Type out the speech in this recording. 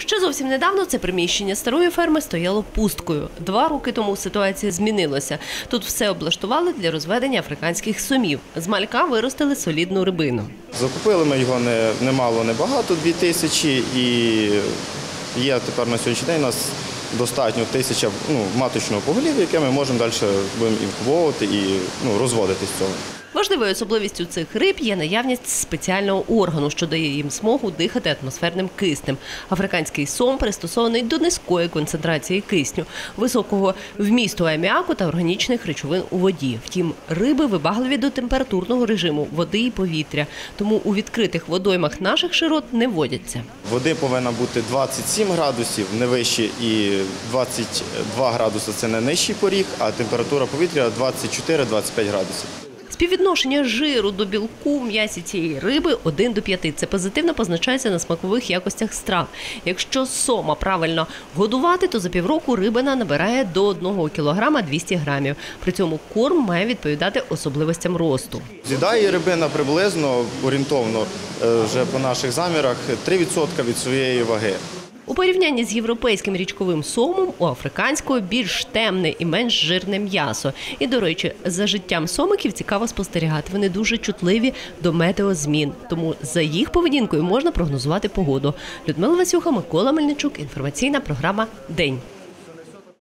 Ще зовсім недавно це приміщення старої ферми стояло пусткою. 2 роки тому ситуація змінилася. Тут все облаштували для розведення африканських сомів. З малька виростили солідну рибину. Закупили ми його немало, небагато, 2000, і є тепер на сьогоднішній день у нас достатньо 1000 маточного поголів'я, яке ми можемо далі будемо інкубовувати і розводити з цього. Важливою особливістю цих риб є наявність спеціального органу, що дає їм змогу дихати атмосферним киснем. Африканський сом пристосований до низької концентрації кисню, високого вмісту аміаку та органічних речовин у воді. Втім, риби вибагливі до температурного режиму води і повітря, тому у відкритих водоймах наших широт не водяться. Води повинна бути 27 градусів, не вище, і 22 градуси – це найнижчий поріг, а температура повітря 24-25 градусів. Співвідношення жиру до білку в м'ясі цієї риби 1 до 5. Це позитивно позначається на смакових якостях страв. Якщо сома правильно годувати, то за півроку рибина набирає до 1 кілограма 200 грамів. При цьому корм має відповідати особливостям росту. З'їдає рибина приблизно, орієнтовно, вже по наших замірах, 3% від своєї ваги. У порівнянні з європейським річковим сомом у африканського більш темне і менш жирне м'ясо. І, до речі, за життям сомиків цікаво спостерігати. Вони дуже чутливі до метеозмін, тому за їх поведінкою можна прогнозувати погоду. Людмила Васюха, Микола Мельничук. Інформаційна програма «День».